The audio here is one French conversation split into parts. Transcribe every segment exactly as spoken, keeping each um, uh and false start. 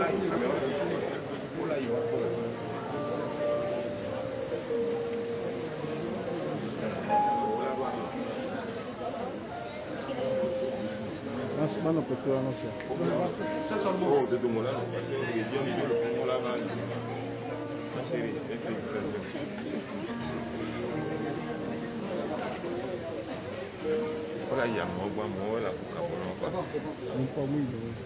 Mano, porque eu não sei. Oh, de Dumoulin, parce que les gens disent le Congo là, là. Voilà, il y a mon bon mot là pour Cameroun. Não pode muito.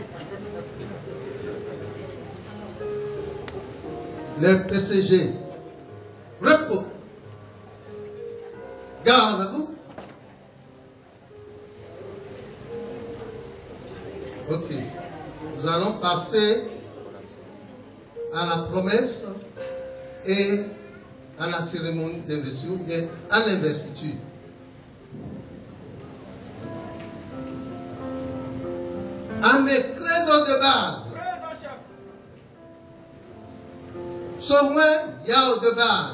Le P C G. Repos. Garde à vous. Ok. Nous allons passer à la promesse et à la cérémonie d'investiture et à l'investiture. À mes credos de base. Sommet Yao de base.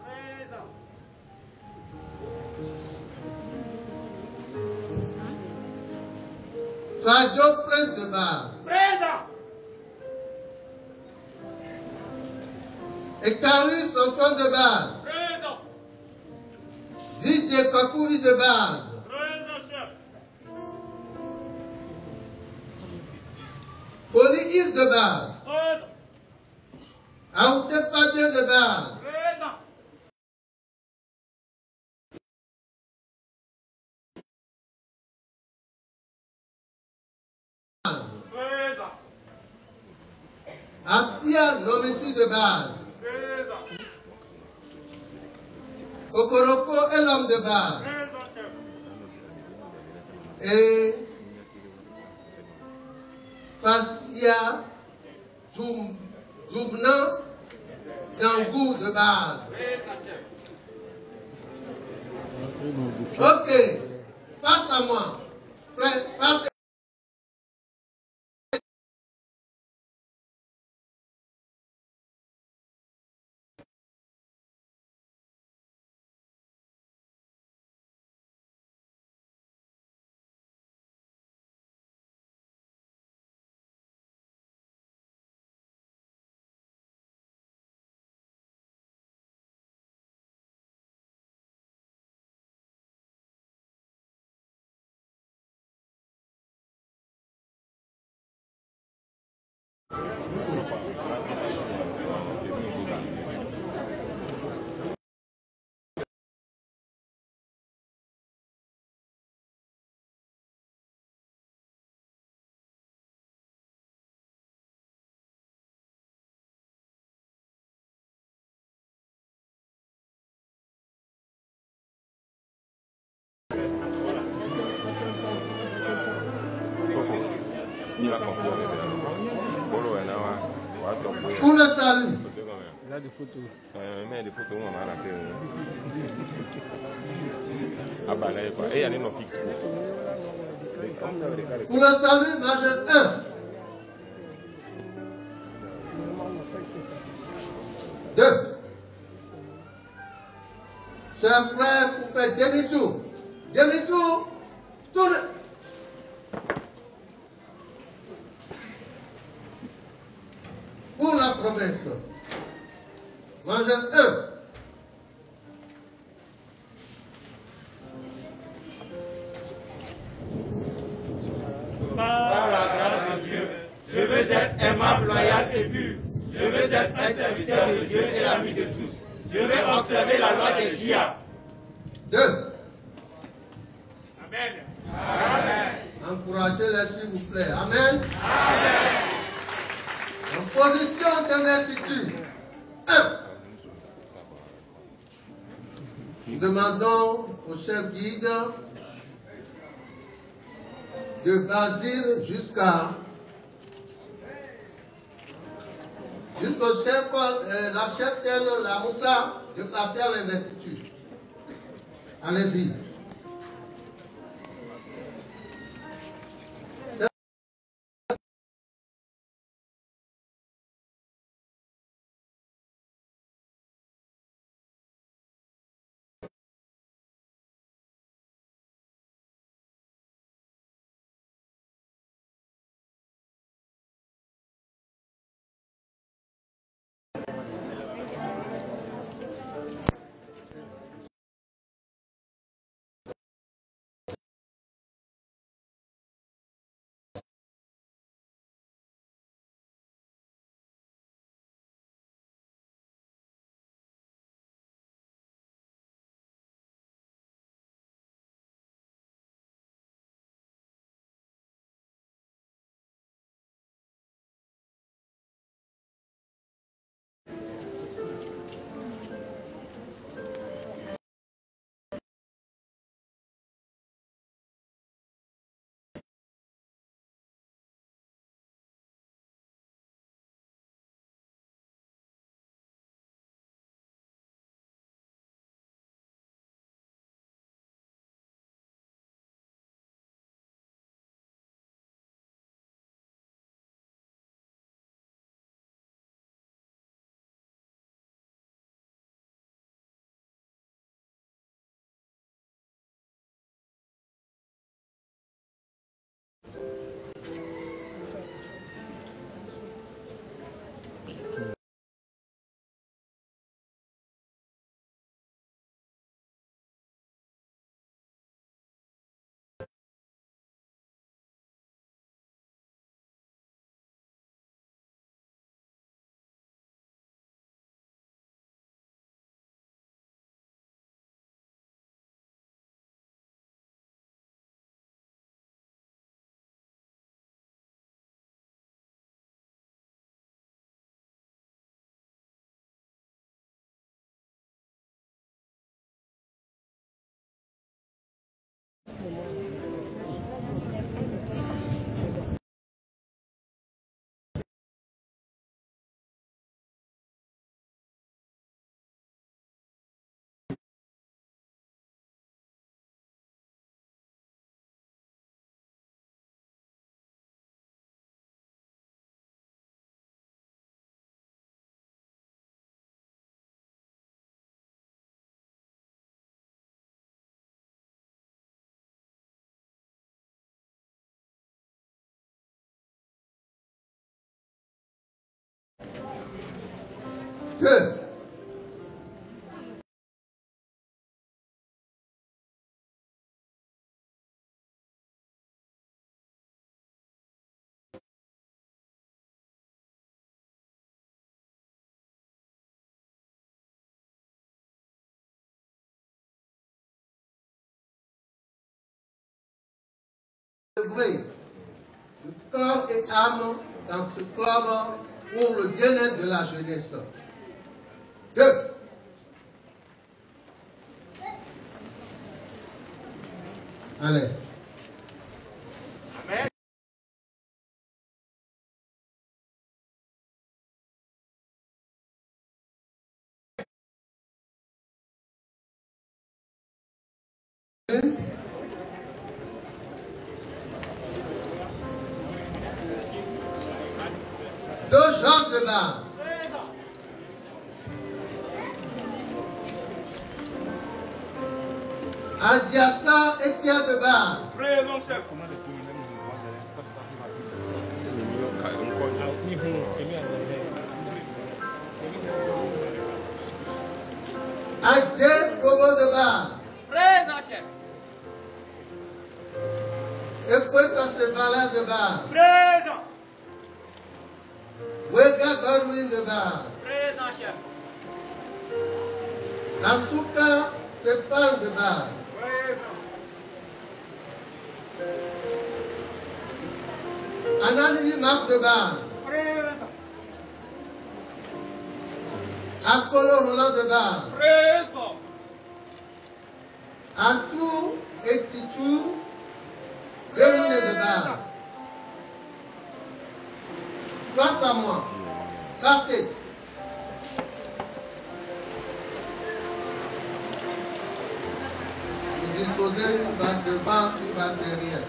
Fadjo Prince de base. Présent. Et Caris enfant de base. Présent. Didier Pakoui de base. Présent, chef. Folie Yves de base. Présent. Aouté Padé de base. Présent. Présent. Abdia Nomessi de base. Présent. Okoroko est l'homme de base. Présent, chef. Et Fassia Zoum, Zoumna Yangou de base. Présent, chef. Ok, face à moi. Prêt, partez. Pour le salut. Il y a des photos. Euh, mais des photos, on m'a raté. Ah bah là, quoi. Et il y a une fixe pour. Pour le salut, majeur un. deux. Chers frères, vous faites demi-tour. Demi-tour. Tournez. Pour la promesse. Majeur un. Par la grâce de Dieu, je veux être aimable, loyal et pur. Je veux être un serviteur de Dieu et l'ami de tous. Je veux observer la loi des J A. deux. Amen. Amen. Encouragez-les s'il vous plaît. Amen. Amen. En position d'investiture. un. Nous demandons au chef guide de Basile jusqu'à jusqu'au chef, euh, la chef de la Moussa de passer à l'investiture. Allez-y. Deux. Œuvrer de corps et âme dans ce club pour le bien-être de la jeunesse. Deux. Allez. Amen. Deux genres de base. Adjacent et tiers de base. Présent, chef. Adjacent promo de base. Présent, chef. Écoute ce balai de base. Présent. Wega Godwin de base. Présent, chef. Asuka Stéphane de base. Présent. Anani Marc de base. Présent. Apollo Roland de base. Présent. Antou et Titou Déroulé de base. Face à moi. Partez. Vous disposez une balle devant, une balle derrière.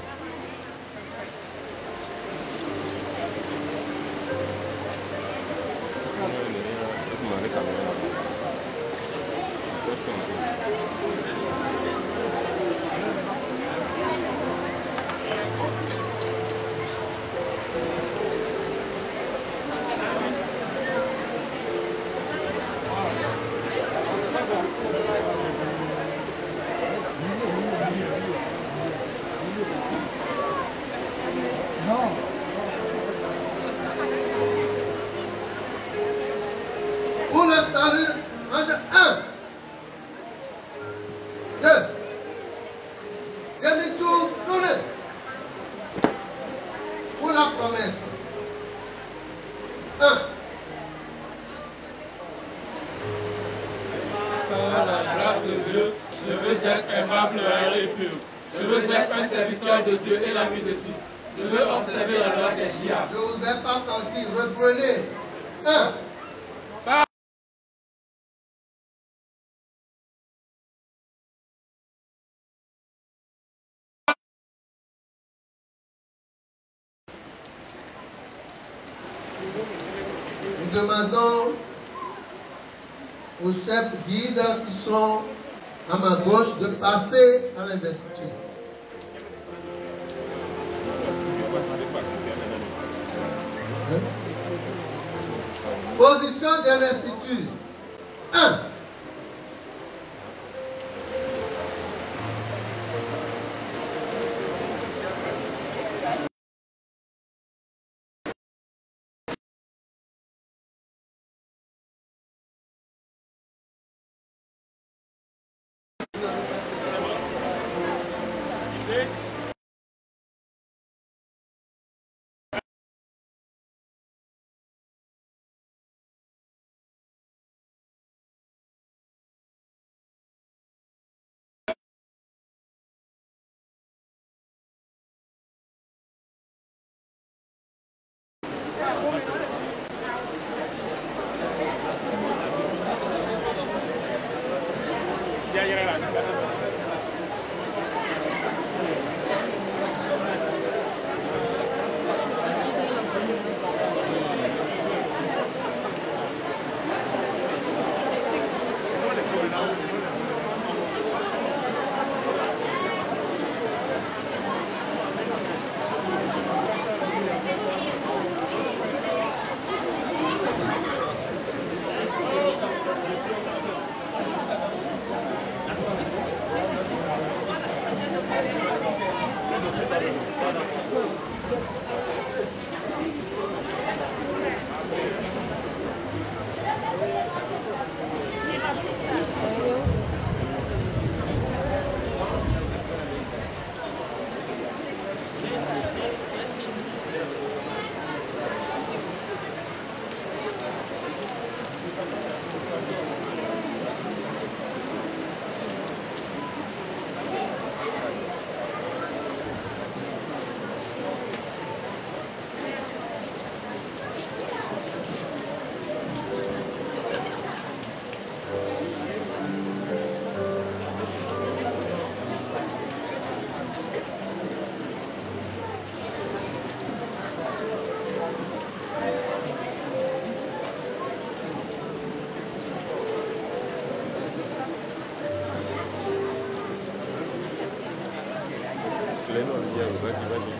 Pour le salut, range un, deux, demi-tour, tournez. Pour la promesse, un. Par la grâce de Dieu, je veux être aimable, loyal et pur. Je veux être un serviteur de Dieu et l'ami de tous. Je veux observer la loi des J A. Je ne vous ai pas senti, reprenez. Un. Nous demandons aux chefs guides qui sont à ma gauche de passer à l'investiture. Position d'investiture. un. Vas-y, vas-y.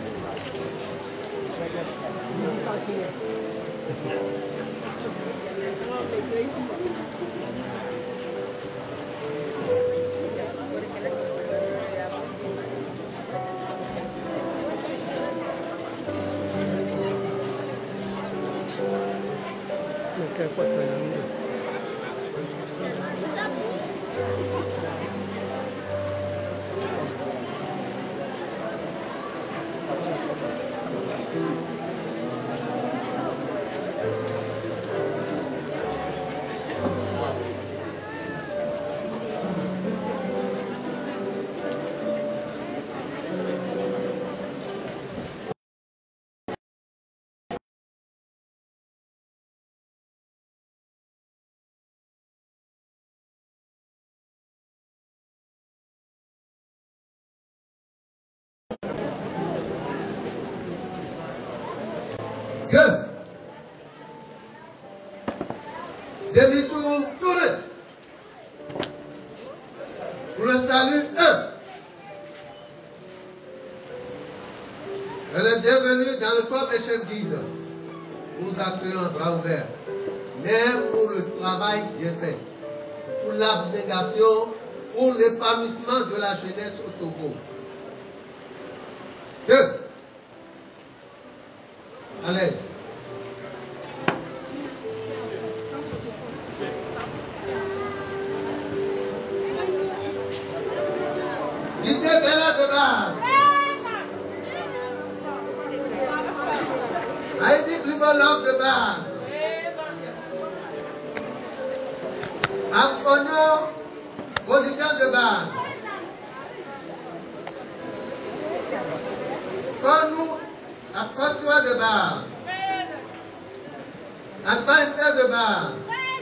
Deux. Demi-tour tourné. Pour le salut, un. Elle est bienvenue dans le club échec guide. Nous accueillons un bras ouvert. Même pour le travail bien fait. Pour l'abnégation, pour l'épanouissement de la jeunesse au Togo. Deux. À l'aise. L'idée Bella de base. Haïti Blibolog de base. Antonio Bolivian de base. Konu Akosua de base. Advanced de base.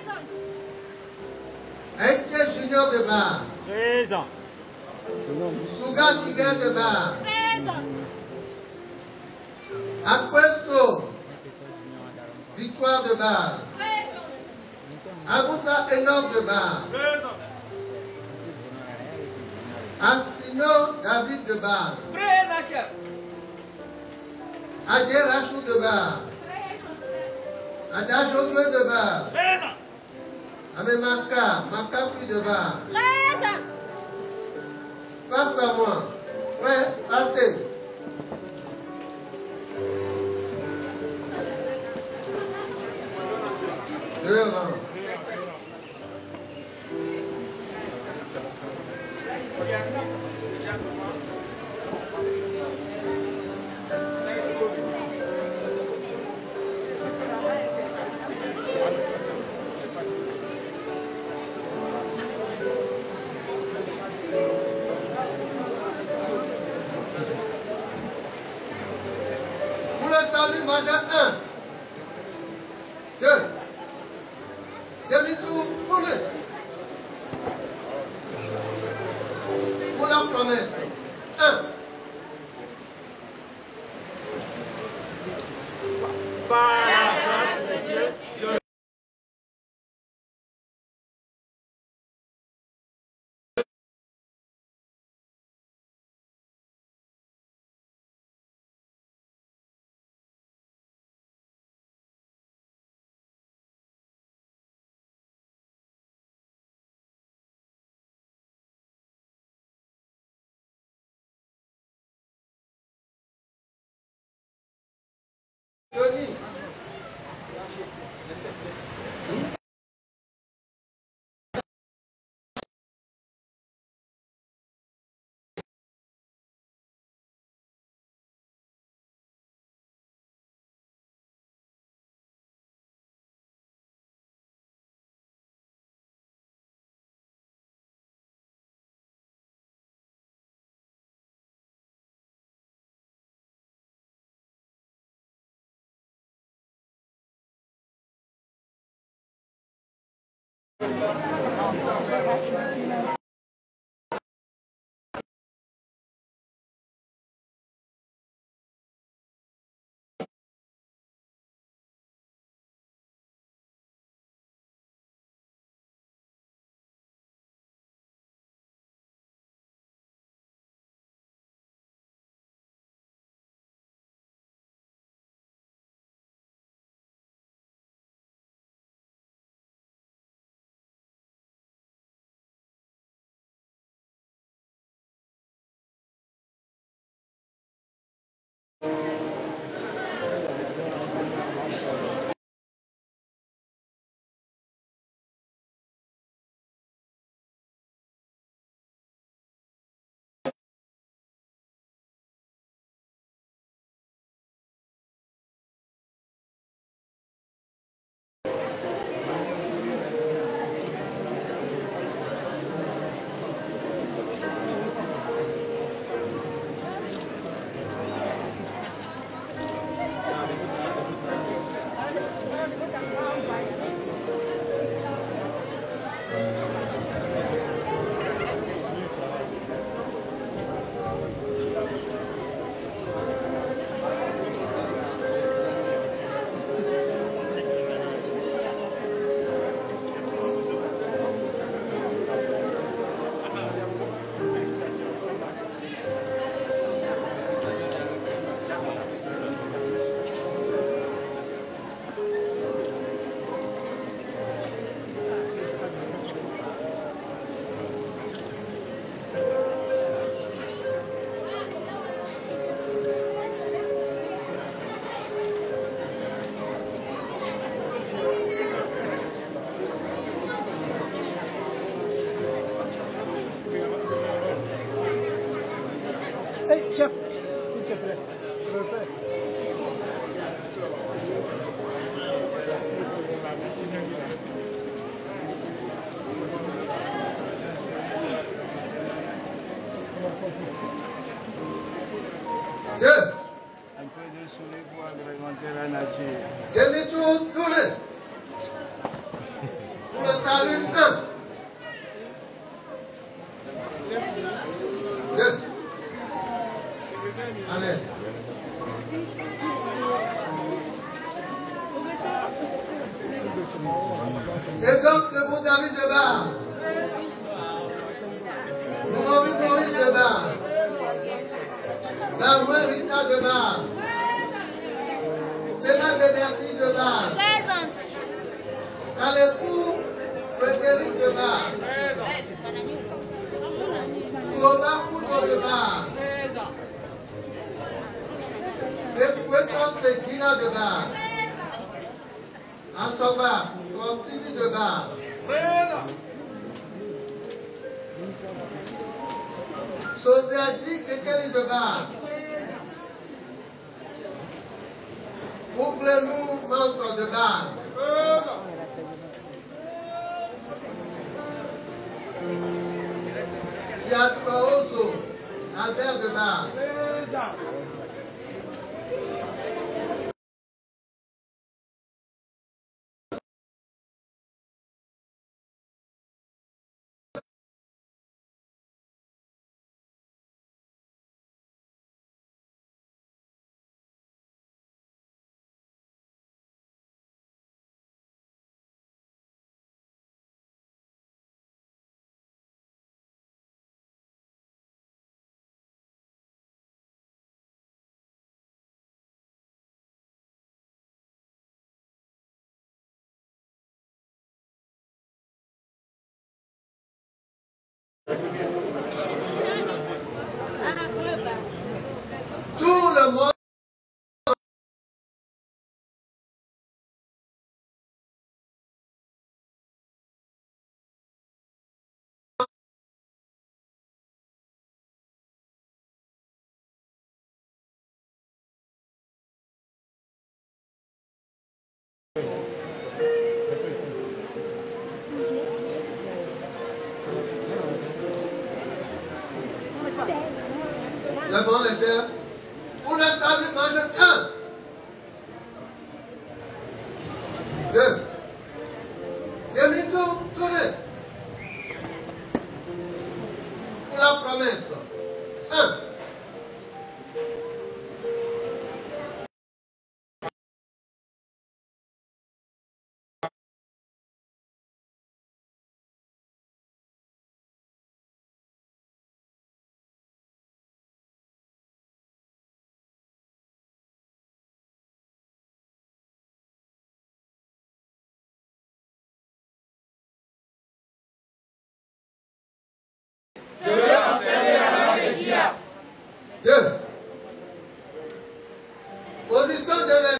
Haïti Junior de base. Présent. Souga Niga de base. Aquesto Victoire de base. Aboussa Enoch de base. Assino David de base. Adje Rachou de base. Adja Josué de base. Amé Maka, Maka Pui de base. Face à moi. Prêt, partez. Deux rangs. Pour le salut majeur un. Tournez. Pour la promesse. Un. Par la grâce de Dieu, je Johnny. Hey, chef, s'il te plaît, refais. Deux. Un peu de soleil pour agrémenter la nature. Demi-tour, tournez. Pour le salut, un. Deux. Allez. Et donc, le bon David de Bar. Maurice Maurice de Bar. Barouin Rita de Bar. Sénat de Bercy de Bar. Calécourt Frédéric de Bar. Claude Poudre de Bar. C'est Gina de Bar. Assoba, Rossini de Bar. Soziaji Kekeli de Bar. Couple-nous Manque de Bar. Diatroso, Albert de Bar. Vraiment, les chers. Pour le salut, mange un. Deux. Demi-tour, tournez. Pour la promesse. Un. Je vais observer la loi de Gia. Deux. Position de la...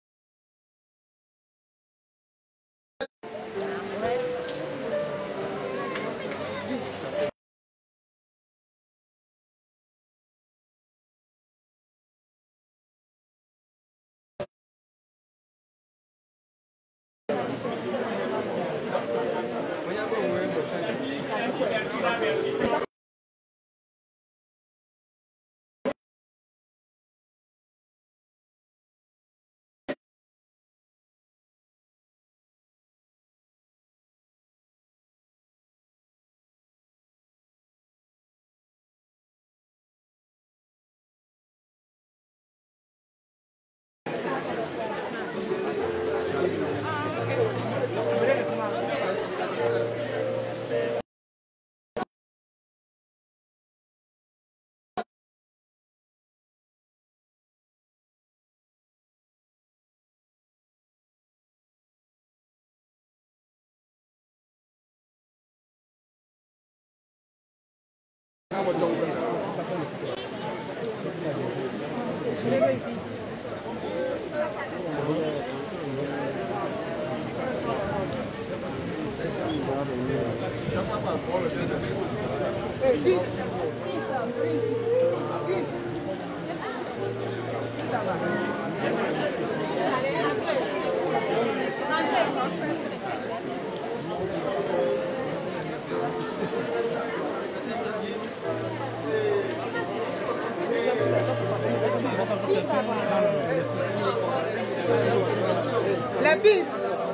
La bis.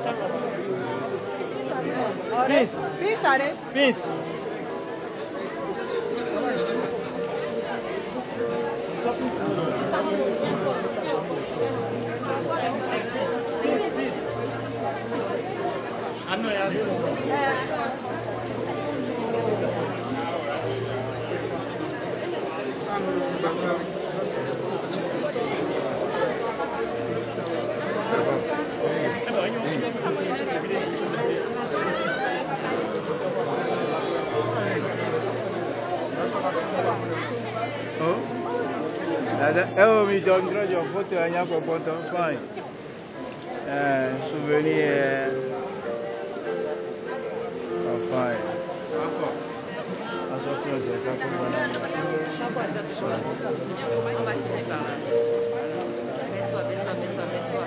Bis. Bis, are. Bis. Oh, mi donne your photo and you go fine. Uh, souvenir. Oh, fine. On va finir par là. Baisse-toi, baisse-toi, baisse-toi, baisse-toi.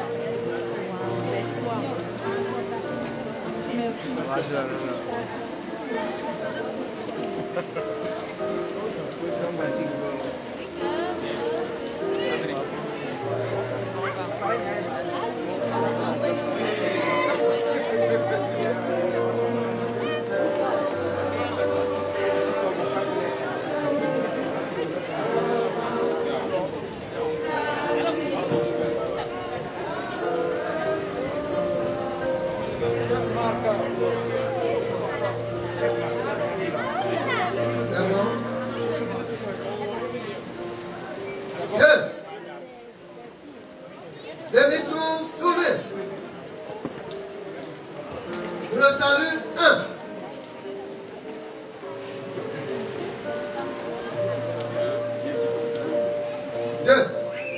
Demi-tour, tournez. Pour le salut, un. Deux.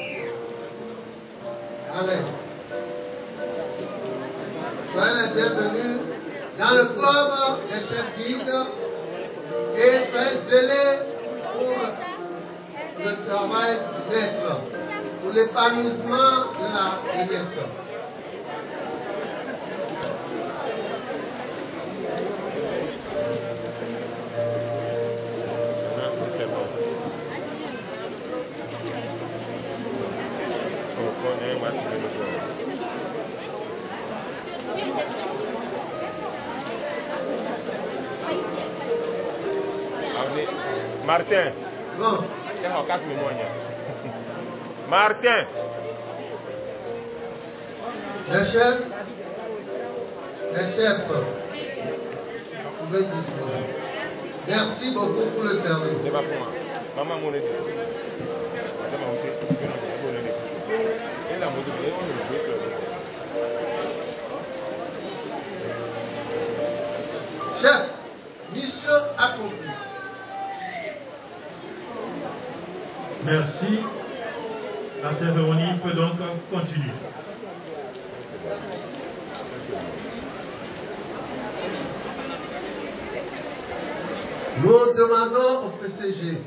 Allez. Soyez les bienvenus dans le club des chefs guides et soyez zélés pour le travail du maître, pour l'épanouissement de la direction. C'est bon. Martin. Bon. Martin. Les chefs, les chefs, vous pouvez disposer. Merci beaucoup pour le service. C'est pas pour moi. Maman, mon aide. Chef, mission accomplie. Merci. La cérémonie peut donc continuer. Nous demandons au P C G,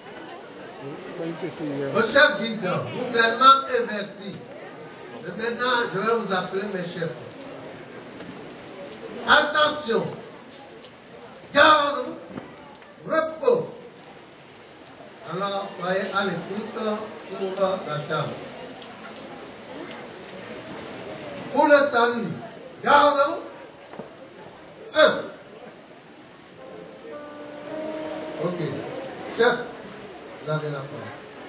au chef guide, gouvernement investi. Et maintenant, je vais vous appeler mes chefs. Attention, garde, repos. Alors, soyez à l'écoute pour la chambre. Pour le salut, garde, un. Ok. Chef, vous avez la parole.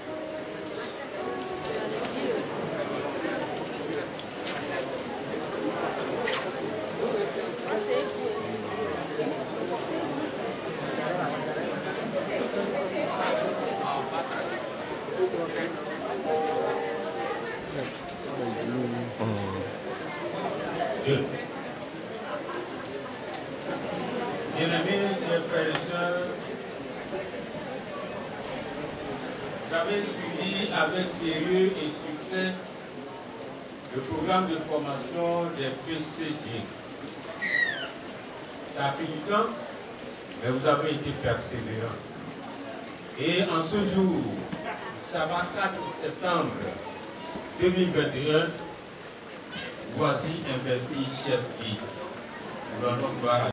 Dieu. Bien-aimés, chers frères et sœurs, vous avez suivi avec sérieux et succès le programme de formation des P C G. Ça a pris du temps, mais vous avez été persévérants. Et en ce jour, sabbat quatre septembre deux mille vingt et un, voici investi chef guide. Nous rendons gloire à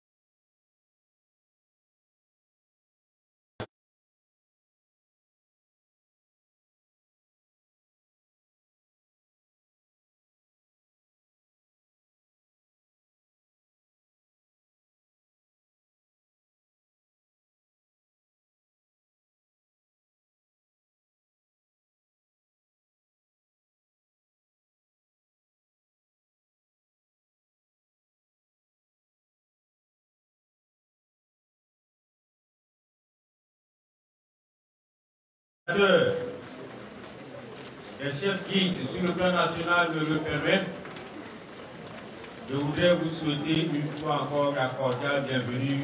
les chefs guides sur le plan national me le permettent. Je voudrais vous souhaiter une fois encore la cordiale bienvenue.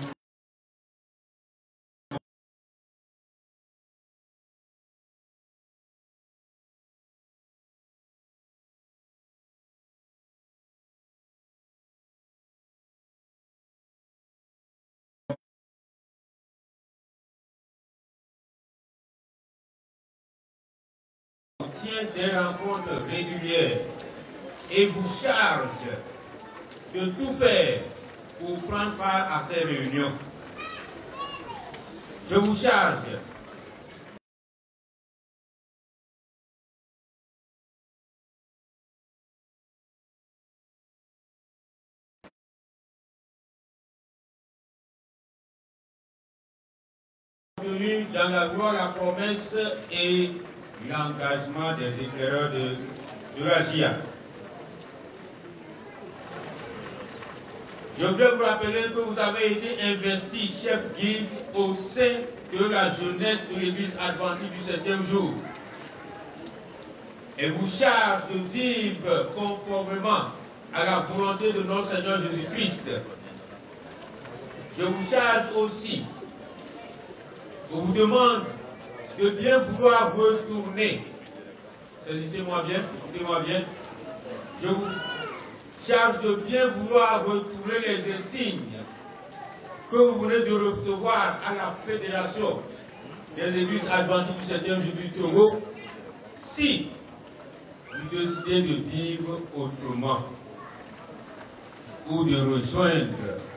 Tient des rencontres régulières et vous charge de tout faire pour prendre part à ces réunions. Je vous charge dans la loi, la promesse et l'engagement des éclaireurs de, de la J A. Je voudrais vous rappeler que vous avez été investi chef guide au sein de la jeunesse de l'Église adventiste du septième jour. Et vous charge de vivre conformément à la volonté de notre Seigneur Jésus-Christ. Je vous charge aussi, je vous demande de bien vouloir retourner. Saisissez-moi bien, écoutez-moi bien. Je vous charge de bien vouloir retourner les insignes que vous venez de recevoir à la Fédération des Églises adventistes du septième jour du Togo, si vous décidez de vivre autrement ou de rejoindre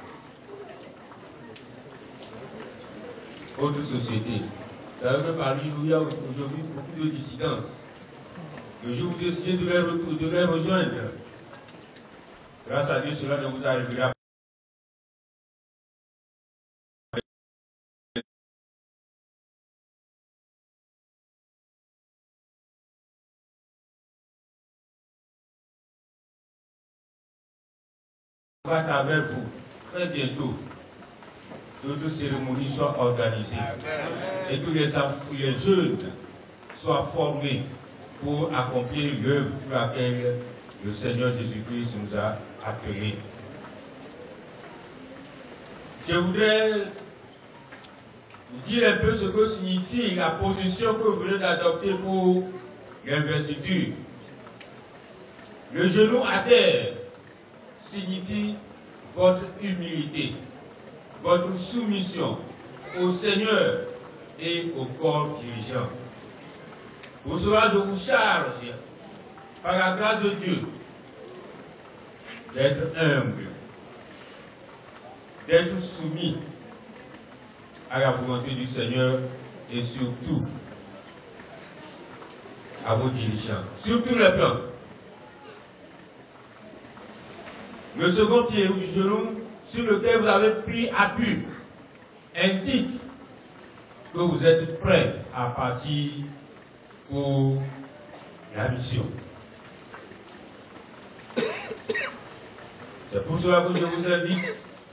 autre société. Vous savez que parmi nous, il y a aujourd'hui beaucoup de dissidences. Le jour où vous décidez de les, de les rejoindre, grâce à Dieu, cela ne vous arrivera pas. va avec vous très bientôt. D'autres cérémonies soient organisées et que les, les jeunes soient formés pour accomplir l'œuvre pour laquelle le Seigneur Jésus-Christ nous a appelés. Je voudrais vous dire un peu ce que signifie la position que vous venez d'adopter pour l'investiture. Le genou à terre signifie votre humilité, votre soumission au Seigneur et au corps dirigeant. Pour cela, je vous charge, par la grâce de Dieu, d'être humble, d'être soumis à la volonté du Seigneur et surtout à vos dirigeants, sur tous les plans. Le second pied du genou sur lequel vous avez pris appui indique que vous êtes prêts à partir pour la mission. C'est pour cela que je vous invite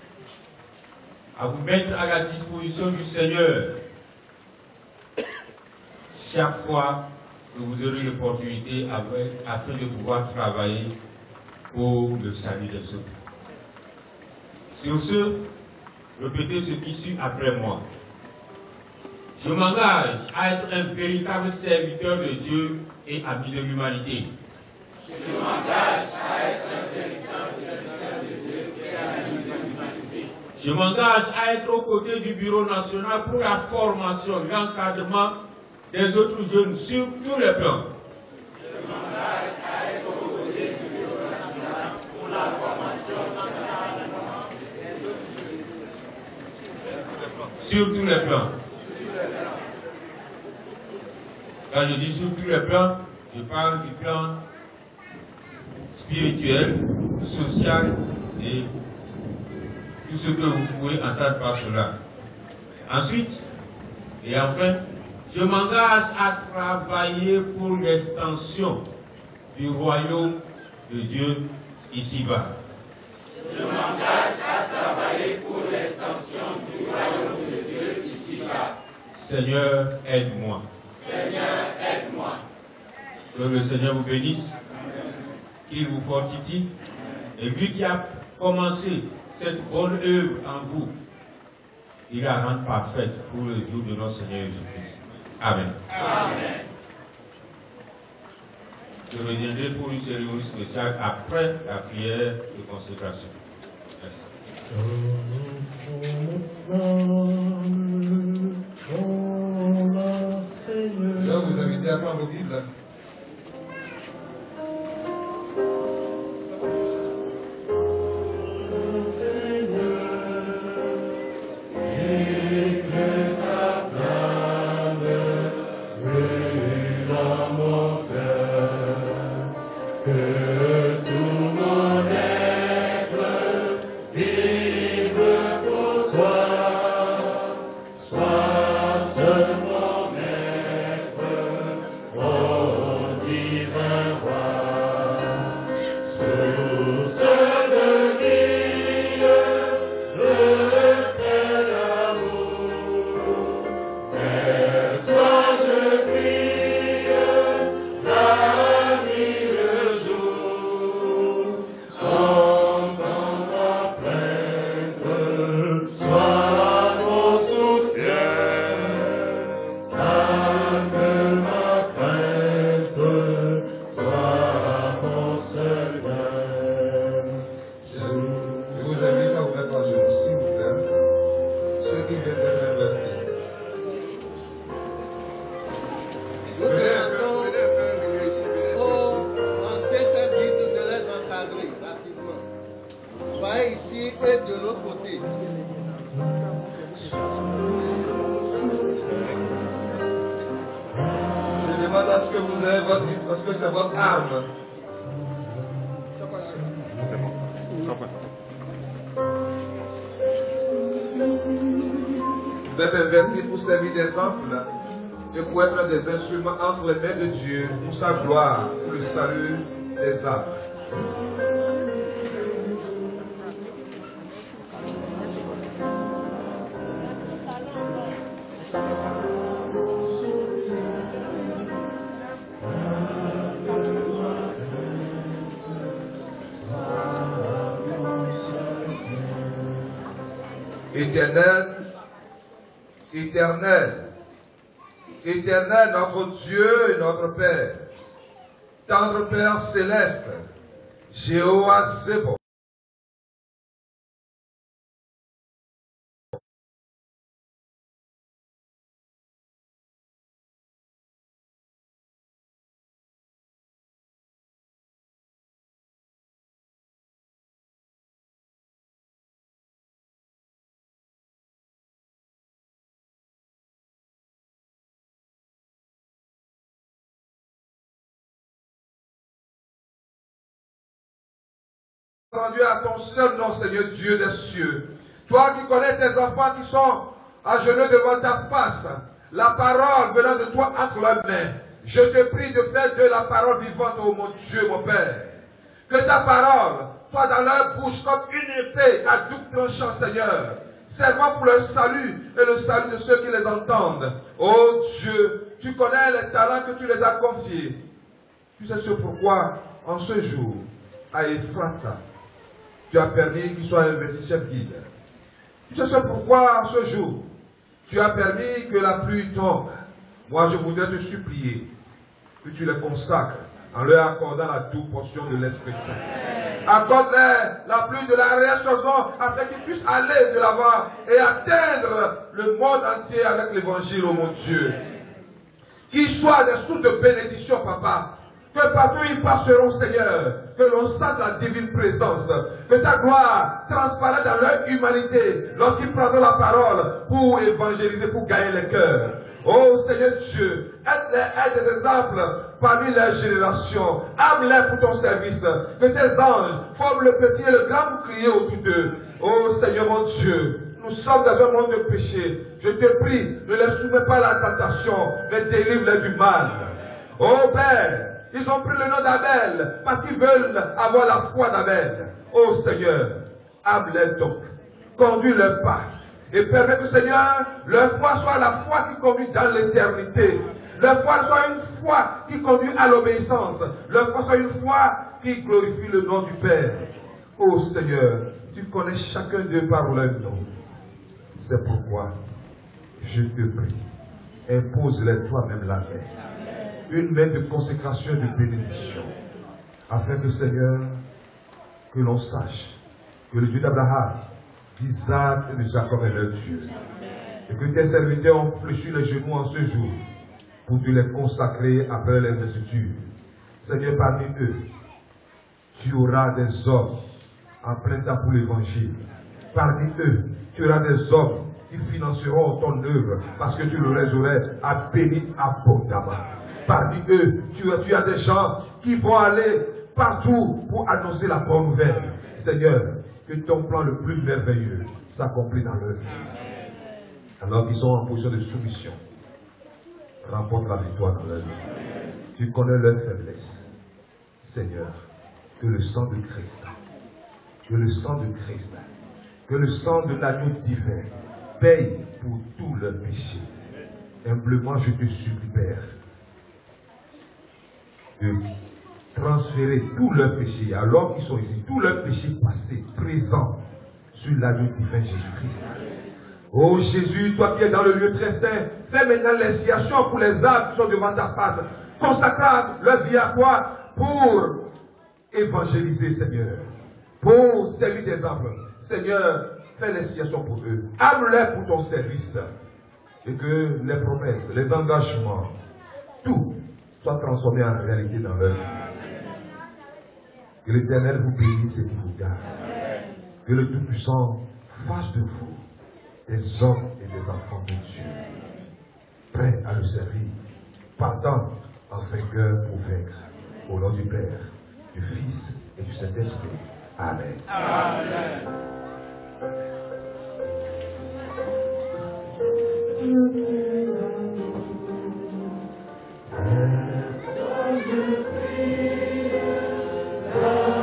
à vous mettre à la disposition du Seigneur chaque fois que vous aurez l'opportunité afin de pouvoir travailler pour le salut des autres. Sur ce, répétez ce qui suit après moi. Je m'engage à être un véritable serviteur de Dieu et ami de l'humanité. Je m'engage à être un véritable serviteur de Dieu et ami de l'humanité. Je m'engage à être aux côtés du Bureau national pour la formation et l'encadrement des autres jeunes sur tous les plans. Je m'engage à être aux côtés du Bureau national pour la formation et l'encadrement des autres jeunes. Sur tous les plans. Quand je dis sur tous les plans, je parle du plan spirituel, social et tout ce que vous pouvez entendre par cela. Ensuite, et enfin, je m'engage à travailler pour l'extension du royaume de Dieu ici-bas. Je m'engage à travailler pour l'extension du royaume de Dieu ici-bas. Seigneur, aide-moi. Seigneur, aide-moi. Que le Seigneur vous bénisse, qu'il vous fortifie, et lui qui a commencé cette bonne œuvre en vous, il la rende parfaite pour le jour de notre Seigneur Jésus-Christ. Amen. Amen. Je reviendrai pour une cérémonie spéciale après la prière de consécration. Je vais vous inviter à prendre vos Bibles. Vous êtes investis pour servir d'exemple et pour être des instruments entre les mains de Dieu pour sa gloire, pour le salut des âmes. Éternel, éternel, éternel, notre Dieu et notre Père, tendre Père céleste, Jéhovah Zébo, rendu à ton seul nom, Seigneur Dieu des cieux. Toi qui connais tes enfants qui sont à genoux devant ta face, la parole venant de toi entre leurs mains. Je te prie de faire de la parole vivante, ô mon Dieu, mon Père. Que ta parole soit dans leur bouche comme une épée à double tranchant, Seigneur, servant pour leur salut et le salut de ceux qui les entendent. Ô Dieu, tu connais les talents que tu les as confiés. Tu sais ce pourquoi, en ce jour, à Ephrata, tu as permis qu'il soit investi chef guide. Tu sais ce pourquoi, en ce jour, tu as permis que la pluie tombe. Moi, je voudrais te supplier que tu les consacres en leur accordant la double portion de l'Esprit Saint. Accorde-leur la pluie de la réassurance afin qu'ils puissent aller de l'avant et atteindre le monde entier avec l'évangile, ô mon Dieu. Qu'ils soient des sources de bénédiction, papa. Que partout ils passeront, Seigneur, que l'on sente la divine présence, que ta gloire transparaisse dans leur humanité lorsqu'ils prendront la parole pour évangéliser, pour gagner les cœurs. Oh Seigneur Dieu, aide-les, aide des exemples parmi les générations. Âme-les pour ton service. Que tes anges forment le petit et le grand bouclier autour d'eux. Oh Seigneur mon Dieu, nous sommes dans un monde de péché. Je te prie, ne les soumets pas à la tentation, mais délivre-les du mal. Oh Père, ils ont pris le nom d'Abel parce qu'ils veulent avoir la foi d'Abel. Oh Seigneur, âme-les donc, conduis leur pas et permets que Seigneur, leur foi soit la foi qui conduit dans l'éternité. Leur foi soit une foi qui conduit à l'obéissance. Leur foi soit une foi qui glorifie le nom du Père. Oh Seigneur, tu connais chacun d'eux par leur nom. C'est pourquoi je te prie, impose-les toi-même la main. Une main de consécration et de bénédiction, afin que Seigneur, que l'on sache que le Dieu d'Abraham, d'Isaac et de Jacob est leur Dieu, et que tes serviteurs ont fléchi les genoux en ce jour pour te les consacrer après l'investiture. Seigneur, parmi eux, tu auras des hommes en plein temps pour l'évangile. Parmi eux, tu auras des hommes qui financeront ton œuvre parce que tu leur aurais à bénir abondamment. Parmi eux, tu as, tu as des gens qui vont aller partout pour annoncer la bonne nouvelle. Seigneur, que ton plan le plus merveilleux s'accomplit dans leur vie. Alors qu'ils sont en position de soumission, remporte la victoire dans leur vie. Tu connais leur faiblesse. Seigneur, que le sang de Christ, que le sang de Christ, que le sang de l'agneau divin paye pour tous leurs péchés. Humblement, je te supplie, Père, de transférer tous leurs péchés, alors qu'ils sont ici, tous leurs péchés passés, présents, sur l'agneau divin Jésus-Christ. Oh Jésus, toi qui es dans le lieu très saint, fais maintenant l'expiation pour les âmes qui sont devant ta face, consacrant leur vie à toi pour évangéliser, Seigneur, pour servir d'exemple. Seigneur, fais l'expiation pour eux, âme-les pour ton service, et que les promesses, les engagements, tout soit transformé en réalité dans leur vie. Que l'Éternel vous bénisse et qu'il vous garde. Que le Tout-Puissant fasse de vous des hommes et des enfants de Dieu, prêts à le servir, partant en vainqueur pour vaincre. Au nom du Père, du Fils et du Saint-Esprit. Amen. Amen.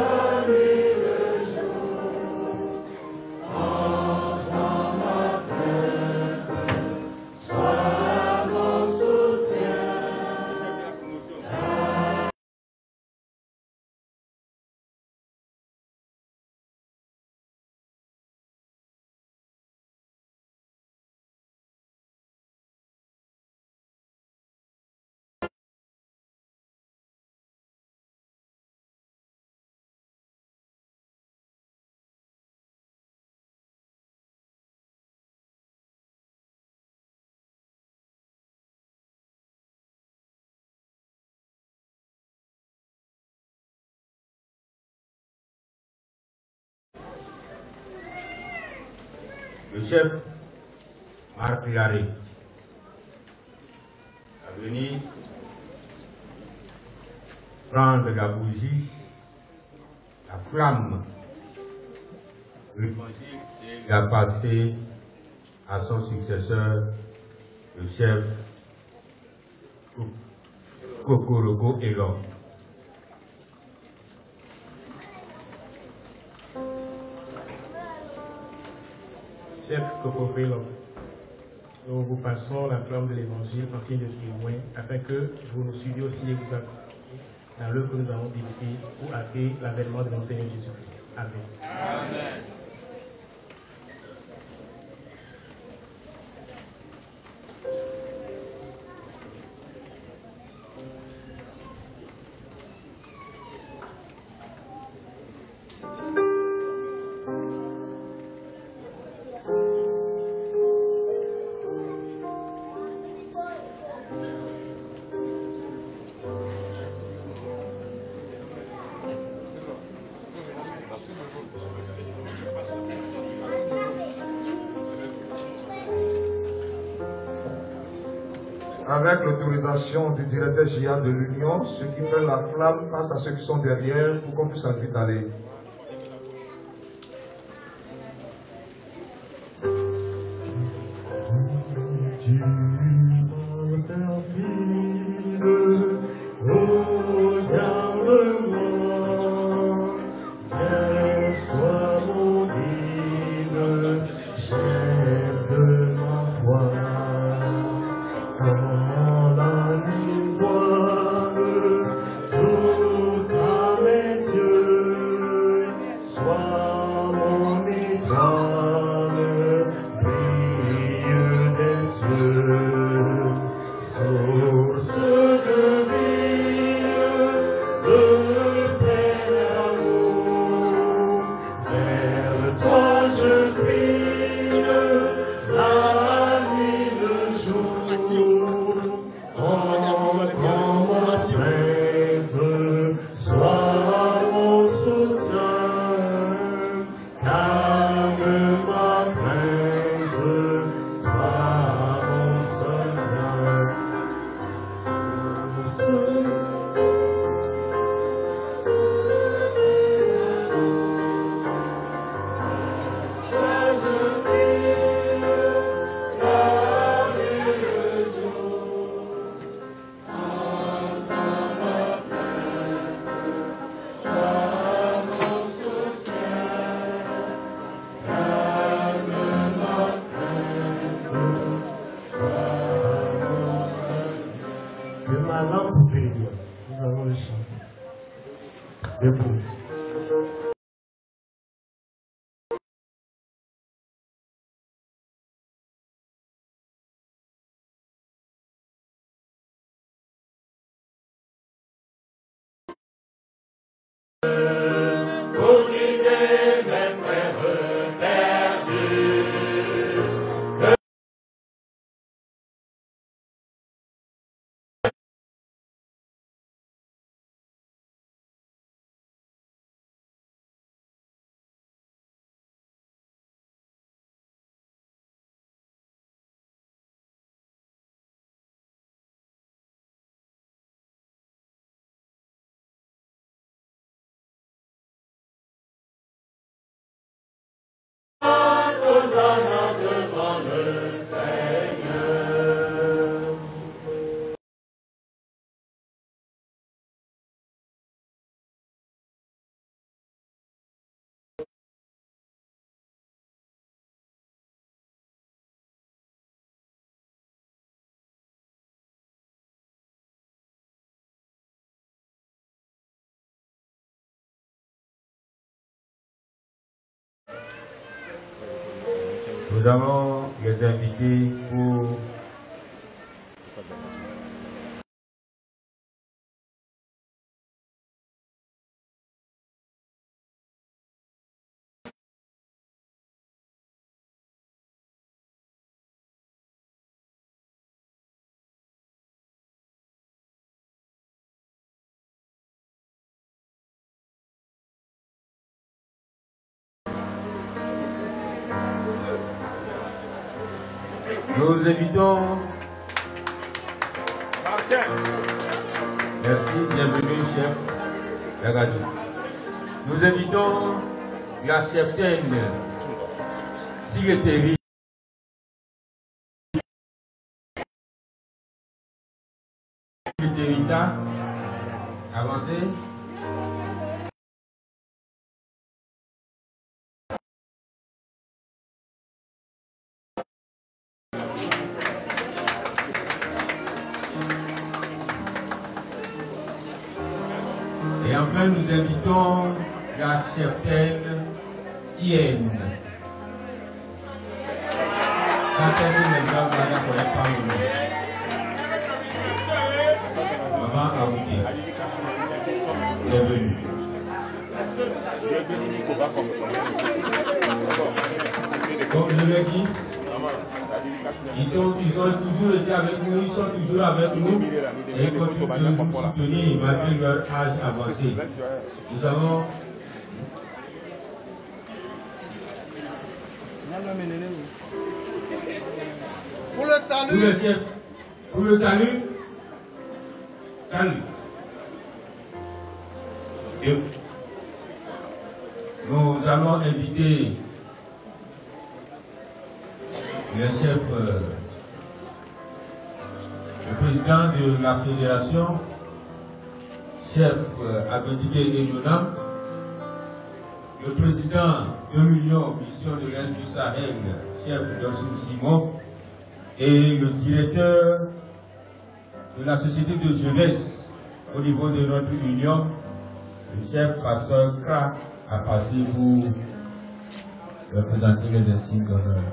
le chef Marc Larré à venir prendre la bougie, la flamme, l'évangile et la passer à son successeur, le chef Kokoroko Elon. Chef Kokoroko, nous vous passons la flamme de l'évangile en signe de témoin afin que vous nous suiviez aussi et vous accompagniez dans l'œuvre que nous avons débutée pour accueillir l'avènement de notre Seigneur Jésus-Christ. Amen. Amen. Avec l'autorisation du directeur général de l'Union, ceux qui prennent la flamme face à ceux qui sont derrière pour qu'on puisse ensuite aller. Devant le Seigneur. Nous allons les inviter pour Nous invitons. Merci, bienvenue, chef Lagadi. Nous invitons la certaine Sigeteri. Sigeterita, avancez. Et enfin, nous invitons la certaine Ienne. Quand elle est les gens, on ne connaît pas le nom. Maman Aouti. Bienvenue. Comme je l'ai dit, ils, sont, ils ont toujours été avec nous, ils sont toujours avec nous et ils continuent de nous soutenir malgré leur âge avancé. Nous avons Pour le salut. Pour le, chef, pour le salut. Salut. Et nous allons inviter le chef, euh, le président de la fédération, chef euh, Abedide Enyonam, le président de l'Union Mission de l'Est du Sahel, chef Yossou Simon, et le directeur de la société de jeunesse au niveau de notre union, le chef pasteur Kra, a passé pour représenter les insignes d'honneur.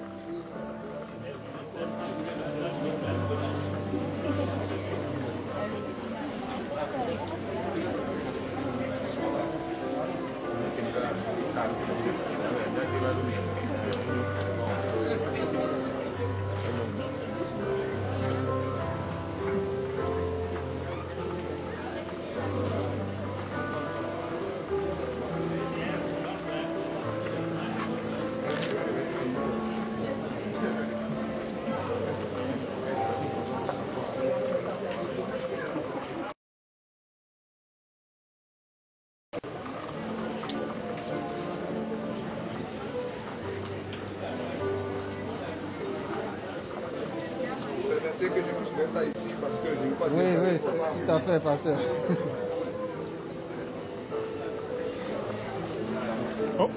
Que je puisse mettre ça ici parce que je ne veux pas oui, dire oui, tout à fait, pasteur. Oh.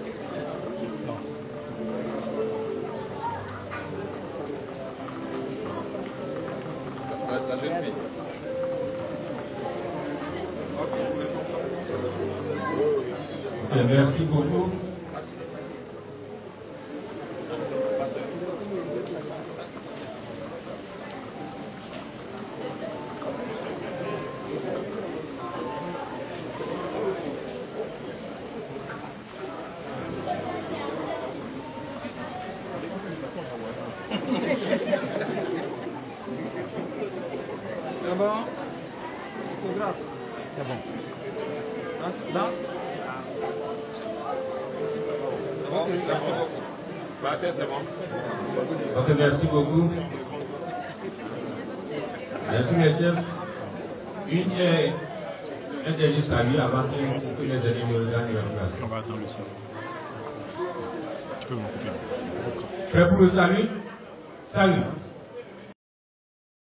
La, la jeune fille. Okay, merci beaucoup. C'est bon? Photographe? C'est bon. Danse, danse? Ok, c'est bon. C'est bon. Ok, merci beaucoup. Merci, les chefs. Une, euh, un dernier salut avant que, que les derniers me regagnent leur place. On va attendre le salut. Tu peux me couper. Prêt pour le salut? Salut.